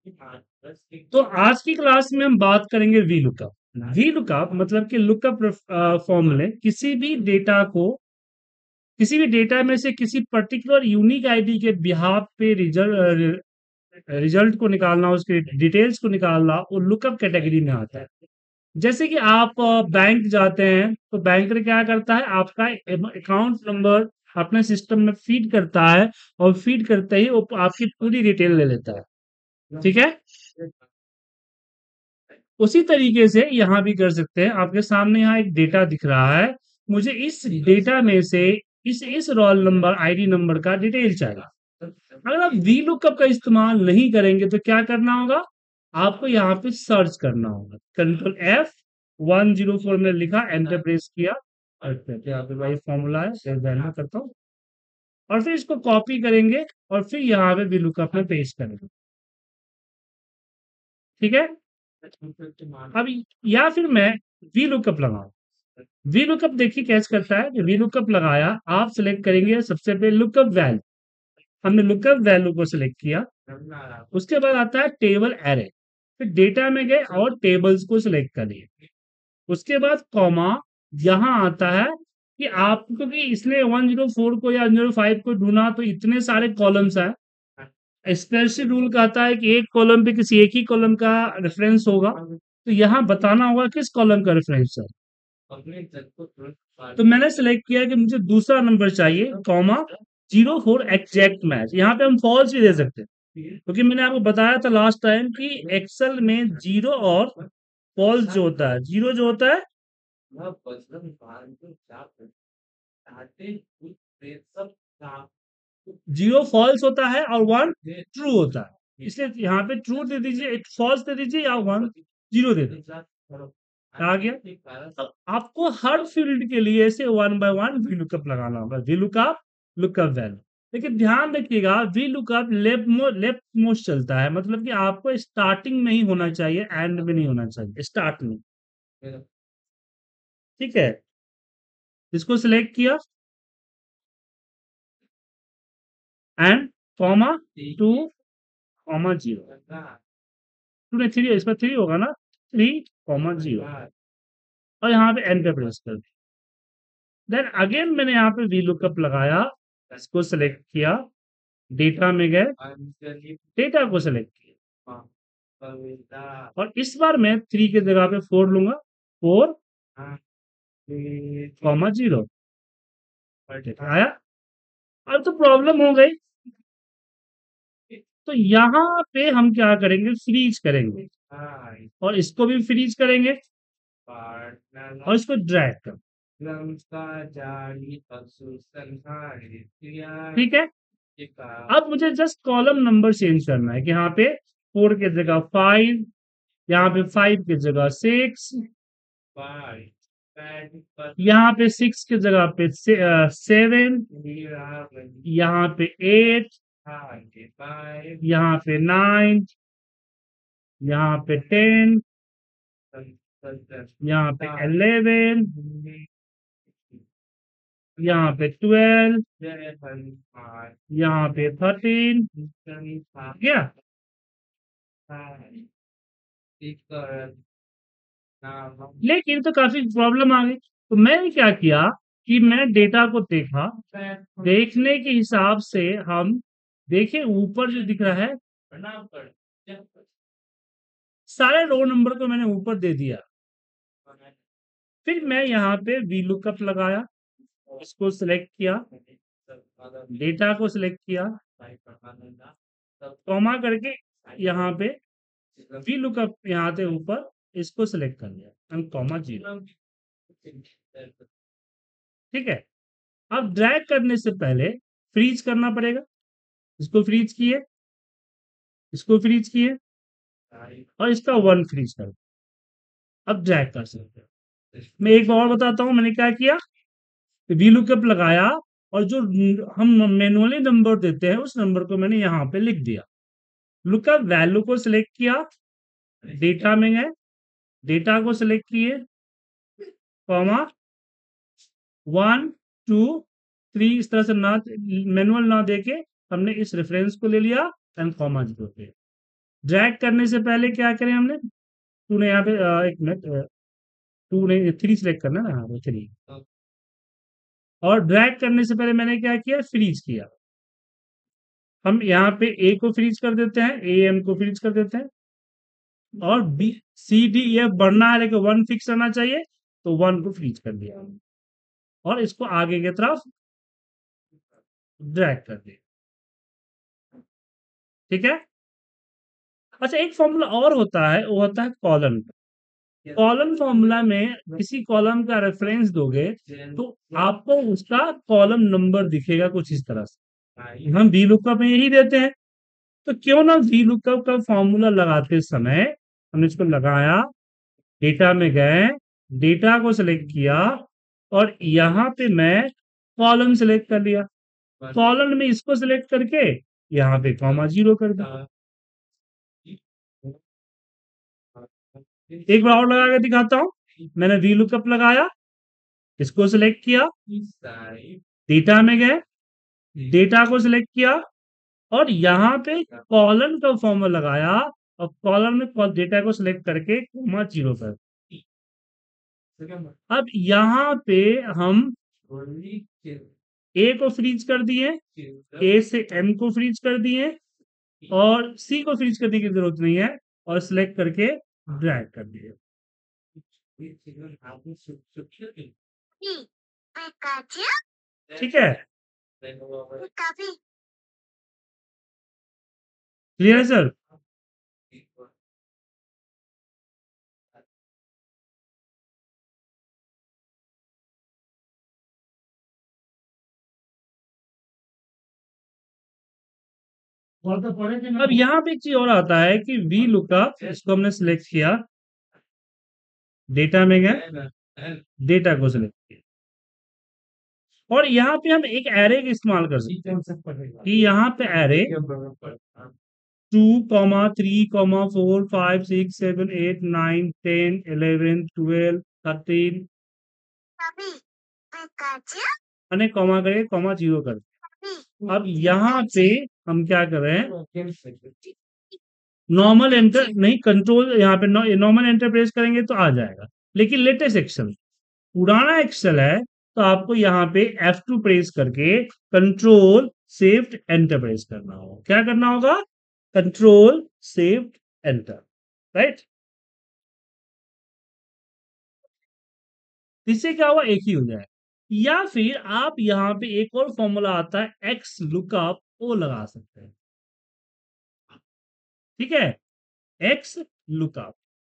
तो आज की क्लास में हम बात करेंगे वी लुकअप। वी लुकअप मतलब कि लुकअप फॉर्मूले किसी भी डेटा में से किसी पर्टिकुलर यूनिक आईडी के बिहाफ पे रिजल्ट को निकालना, उसके डिटेल्स को निकालना, वो लुकअप कैटेगरी में आता है। जैसे कि आप बैंक जाते हैं तो बैंकर क्या करता है, आपका अकाउंट नंबर अपने सिस्टम में फीड करता है और फीड करते ही वो आपकी पूरी डिटेल ले लेता है। ठीक है, उसी तरीके से यहाँ भी कर सकते हैं। आपके सामने यहाँ एक डेटा दिख रहा है, मुझे इस डेटा में से इस रोल नंबर आईडी नंबर का डिटेल चाहिए। अगर आप वी लुकअप का इस्तेमाल नहीं करेंगे तो क्या करना होगा, आपको यहाँ पे सर्च करना होगा। कंट्रोल F104 में लिखा, एंटर प्रेस किया, अच्छा यहाँ पे भाई फॉर्मूला है, वैल्यू करता हूँ, और फिर इसको कॉपी करेंगे और फिर यहाँ पे वी लुकअप में पेस्ट करेंगे। ठीक है, अब या फिर मैं वी लुकअप लगाऊं। वी लुकअप देखिए कैसे करता है। वी लुकअप लगाया, आप सिलेक्ट करेंगे सबसे पहले लुकअप वैल्यू। हमने लुकअप वैल्यू को सिलेक्ट किया, उसके बाद आता है टेबल एरे, फिर डेटा में गए और टेबल्स को सिलेक्ट करिए। उसके बाद कॉमा, यहां आता है कि आप, क्योंकि इसने 104 को या 105 को ढूंढा तो इतने सारे कॉलम्स है। स्प्रेडशीट रूल कहता है कि एक कॉलम पे किसी एक ही कॉलम का रेफरेंस होगा, तो यहाँ बताना होगा किस कॉलम का रेफरेंस है। तो मैंने सेलेक्ट किया कि मुझे दूसरा नंबर चाहिए, कॉमा 04 एग्जैक्ट मैच। यहाँ पे हम फॉल्स भी दे सकते हैं, क्योंकि मैंने आपको बताया था लास्ट टाइम कि एक्सेल में जीरो और फॉल्स जो होता है, जीरो जो होता है जीरो फॉल्स होता है और वन ट्रू होता है। इसलिए यहाँ पे ट्रू दे दीजिए, फॉल्स दे दीजिए, या वन जीरो दे दीजिए। आ गया। तो आपको हर फील्ड के लिए ऐसे one by one V lookup लगाना होगा, वी लुकअप, लुकअप वैल्यू। लेकिन ध्यान रखिएगा, वी लुकअप लेफ्ट मोस्ट चलता है, मतलब कि आपको स्टार्टिंग में ही होना चाहिए, एंड में नहीं होना चाहिए, स्टार्ट में। ठीक है, इसको सिलेक्ट किया and comma two comma zero, two नहीं थ्री, इसमें थ्री होगा ना, 3 कॉमा 0, और यहाँ पे एंटर प्रेस कर दिया। देन अगेन मैंने यहाँ पे वी लुकअप लगाया, इसको सिलेक्ट किया, डेटा में गए, डेटा को सिलेक्ट किया, और इस बार मैं 3 की जगह पे 4 लूंगा, 4 कॉमा 0 आया। अब तो प्रॉब्लम हो गई, तो यहाँ पे हम क्या करेंगे, फ्रीज करेंगे, और इसको भी फ्रीज करेंगे और इसको ड्रैग कर। ठीक है, अब मुझे जस्ट कॉलम नंबर चेंज करना है कि यहाँ पे 4 की जगह 5, यहाँ पे 5 की जगह 6, यहाँ पे 6 की जगह पे 7, यहाँ पे 8, यहाँ पे 9, यहाँ पे 10, यहाँ पे 11, यहाँ पे 12, यहाँ पे 13, क्या। लेकिन तो काफी प्रॉब्लम आ गई, तो मैंने क्या किया कि मैं डेटा को देखा, देखने के हिसाब से हम देखे ऊपर जो दिख रहा है, सारे रो नंबर को मैंने ऊपर दे दिया। फिर मैं यहाँ पे वी लुकअप लगाया, इसको सिलेक्ट किया, डेटा को सिलेक्ट किया, कॉमा करके यहाँ पे वी लुकअप यहाँ से ऊपर इसको सिलेक्ट कर लिया, कॉमा 0। ठीक है, अब ड्रैग करने से पहले फ्रीज करना पड़ेगा, इसको फ्रीज किए, इसको फ्रीज किए, और इसका 1 फ्रीज कर, अब ड्रैग कर सकते हैं। मैं एक बार और बताता हूं मैंने क्या किया, वी लुकअप लगाया, और जो हम मैनुअली नंबर देते हैं उस नंबर को मैंने यहाँ पे लिख दिया, लुकअप वैल्यू को सिलेक्ट किया, डेटा में गए, डेटा को सिलेक्ट किए, कॉमा 1 2 3, इस तरह से ना मैनुअल ना देके हमने इस रेफरेंस को ले लिया, एंड कॉमा 0 पे। ड्रैग करने से पहले क्या करें हमने, तूने यहाँ पे एक मिनट, टू ने थ्री सिलेक्ट करना ना, हाँ थ्री। और ड्रैग करने से पहले मैंने क्या किया, फ्रीज किया। हम यहाँ पे ए को फ्रीज कर देते हैं, ए एम को फ्रीज कर देते हैं, और बी सी डी एफ बढ़ना है लेकिन वन फिक्स रहना चाहिए, तो वन को फ्रीज कर दिया हमने, और इसको आगे की तरफ ड्रैग कर दिया। ठीक है। अच्छा, एक फॉर्मूला और होता है, वो होता है कॉलन। कॉलम फॉर्मूला में किसी कॉलम का रेफरेंस दोगे तो आपको उसका कॉलम नंबर दिखेगा कुछ इस तरह से। हम वी लुकअप में यही देते हैं, तो क्यों ना वी लुकअप का फॉर्मूला लगाते समय हमने इसको लगाया, डेटा में गए, डेटा को सिलेक्ट किया, और यहाँ पे मैं कॉलम सिलेक्ट कर लिया, कॉलम में इसको सिलेक्ट करके यहाँ पे कॉमा जीरो कर दिया। एक बार और लगा के दिखाता हूं। मैंने वी लुकअप लगाया, इसको सिलेक्ट किया, डेटा में गए, डेटा को सिलेक्ट किया, और यहाँ पे कॉलन का फॉर्मूला लगाया, और कॉलन में डेटा को सिलेक्ट करके कॉमा जीरो कर। अब यहाँ पे हम ए को फ्रीज कर दिए, ए से एम को फ्रीज कर दिए, और सी को फ्रीज करने की जरूरत नहीं है, और सिलेक्ट करके ड्रैग कर दिए। ठीक है, क्लियर है सर? अब यहाँ पे एक चीज और आता है कि वी लुकअप, इसको हमने सिलेक्ट किया, डेटा में गए, डेटा को सिलेक्ट किया, और यहाँ पे हम एक एरे का इस्तेमाल कर सकते हैं कि यहाँ पे एरे 2, 3, 4, 5, 6, 7, 8, 9, 10, 11, 12, 13 मैंने कॉमा करके कॉमा जीरो कर दिया। अब यहाँ पे हम क्या कर रहे हैं, नॉर्मल एंटर नहीं, कंट्रोल यहाँ पे नॉर्मल एंटर प्रेस करेंगे तो आ जाएगा, लेकिन लेटेस्ट एक्सेल, पुराना एक्सेल है, तो आपको यहाँ पे F2 प्रेस करके कंट्रोल शिफ्ट एंटर प्रेस करना होगा। क्या करना होगा, कंट्रोल शिफ्ट एंटर, राइट। इससे क्या हुआ, एक ही हो जाए। या फिर आप यहाँ पे एक और फॉर्मूला आता है एक्स लुकअप, वो लगा सकते हैं। ठीक है, एक्स लुकअप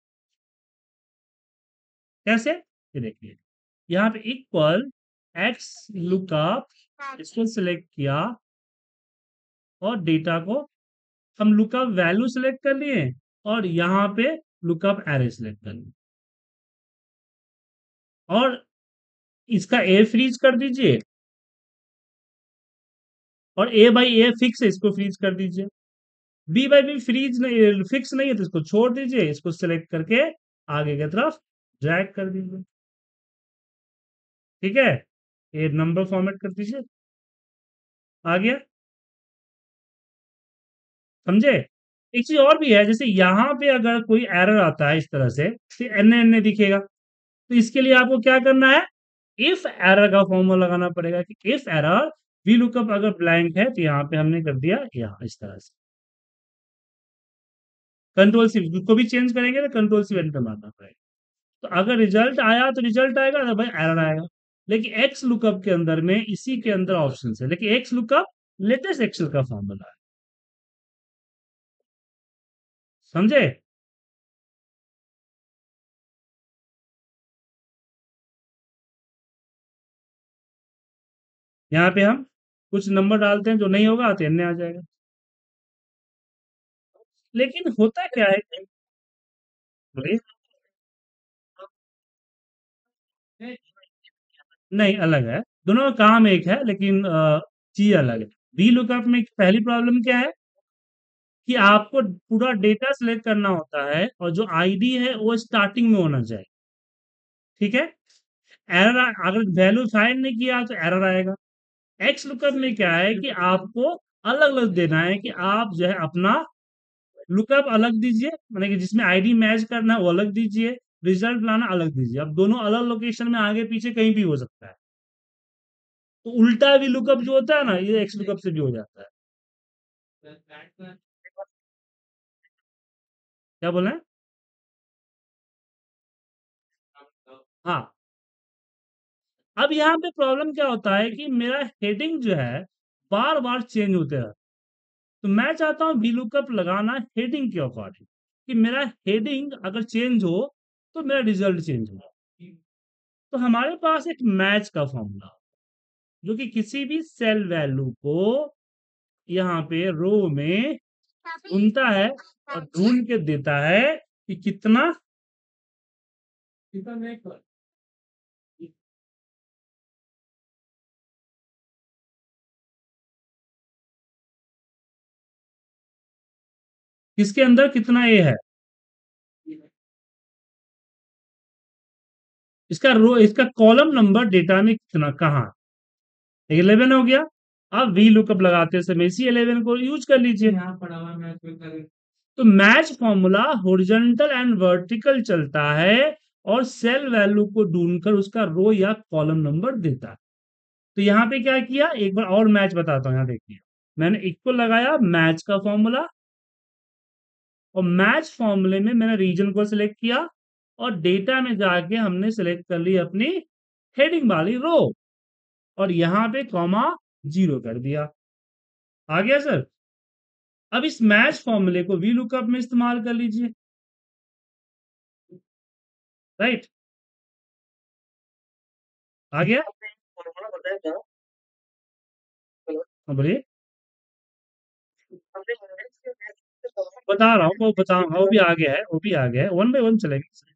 कैसे, ये देखिए, यहाँ पे इक्वल एक्स लुकअप, इसको सिलेक्ट किया, और डेटा को हम लुकअप वैल्यू सिलेक्ट कर लिए, और यहाँ पे लुकअप एरे सिलेक्ट कर लिए, और इसका ए फ्रीज कर दीजिए, और ए बाई ए फिक्स है, इसको फ्रीज कर दीजिए। बी बाई बी फ्रीज नहीं, फिक्स नहीं है, तो इसको छोड़ दीजिए, इसको सिलेक्ट करके आगे की तरफ ड्रैग कर दीजिए। ठीक है, ये नंबर फॉर्मेट कर दीजिए, आ गया, समझे। एक चीज और भी है, जैसे यहाँ पे अगर कोई एरर आता है इस तरह से, तो एन एन दिखेगा, तो इसके लिए आपको क्या करना है, इफ एरर का फॉर्मूला लगाना पड़ेगा कि इफ एरर वी लुकअप अगर ब्लैंक है, तो यहाँ पे हमने कर दिया यहाँ इस तरह से, कंट्रोल सी को भी चेंज करेंगे तो कंट्रोल सी एंटर मारना पड़ेगा। तो अगर रिजल्ट आया तो रिजल्ट आएगा, तो भाई एरर आएगा। लेकिन एक्स लुकअप के अंदर में इसी के अंदर ऑप्शन है, लेकिन एक्स लुकअप लेटेस्ट एक्सेल का फॉर्मूला है, समझे। यहाँ पे हम कुछ नंबर डालते हैं, जो नहीं होगा तो एन आ जाएगा। लेकिन होता क्या है, बोलिए। नहीं, अलग है, दोनों का काम एक है, लेकिन चीज अलग है। वी लुकअप में पहली प्रॉब्लम क्या है कि आपको पूरा डेटा सिलेक्ट करना होता है, और जो आईडी है वो स्टार्टिंग में होना चाहिए। ठीक है, एरर अगर वैल्यू फाइंड नहीं किया तो एरर आएगा। एक्स लुकअप में क्या है कि आपको अलग अलग देना है कि आप जो है अपना लुकअप अलग दीजिए, माने कि जिसमें आईडी मैच करना है वो अलग दीजिए, रिजल्ट लाना अलग दीजिए। अब दोनों अलग लोकेशन में आगे पीछे कहीं भी हो सकता है। तो उल्टा भी लुकअप जो होता है ना, ये एक्स लुकअप से भी हो जाता है। क्या बोले? हाँ। अब यहाँ पे प्रॉब्लम क्या होता है कि मेरा हेडिंग जो है बार बार चेंज होते हैं। तो मैं चाहता हूँ वी लुकअप लगाना हेडिंग के अकॉर्डिंग, कि मेरा हेडिंग अगर चेंज हो तो मेरा रिजल्ट चेंज हो। तो हमारे पास एक मैच का फॉर्मूला, जो कि किसी भी सेल वैल्यू को यहाँ पे रो में ढूंढता है और ढूंढ के देता है कि कितना किसके अंदर कितना ए है। इसका कॉलम नंबर डेटा में कितना कहाँ, 11 हो गया। अब वी लुकअप लगाते समय इसी 11 को यूज कर लीजिए। तो match formula horizontal and vertical चलता है और सेल वैल्यू को ढूंढकर उसका रो या कॉलम नंबर देता है। तो यहां पे क्या किया, एक बार और मैच बताता हूं, यहां देखिए। मैंने इक्वल लगाया मैच का फॉर्मूला, और मैच फॉर्मूले में मैंने रीजन को सिलेक्ट किया, और डेटा में जाके हमने सिलेक्ट कर ली अपनी हेडिंग वाली रो, और यहां पे कॉमा 0 कर दिया। आ गया सर। अब इस मैच फॉर्मूले को वी लुकअप में इस्तेमाल कर लीजिए, राइट। आ गया। हाँ, बोलिए। बता रहा हूँ, वो बताऊंगा, वो भी आ गया है, वो भी आ गया है, वन बाय वन चलेगा।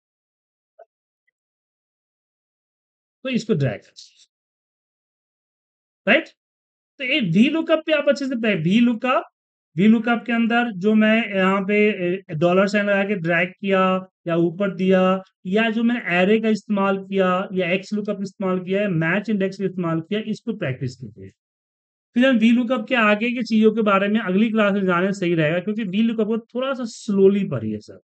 तो इसको ड्रैग, राइट। तो ये वी लुकअप पे आप अच्छे से वी लुकअप के अंदर जो मैं यहाँ पे डॉलर साइन लगा के ड्रैग किया या ऊपर दिया, या जो मैंने एरे का इस्तेमाल किया या एक्स लुकअप इस्तेमाल किया या मैच इंडेक्स का इस्तेमाल किया, इसको प्रैक्टिस कीजिए। फिर हम वी लुकअप के आगे की चीजों के बारे में अगली क्लास में जाने सही रहेगा, क्योंकि वी लुकअप को थोड़ा सा स्लोली पढ़िए सर।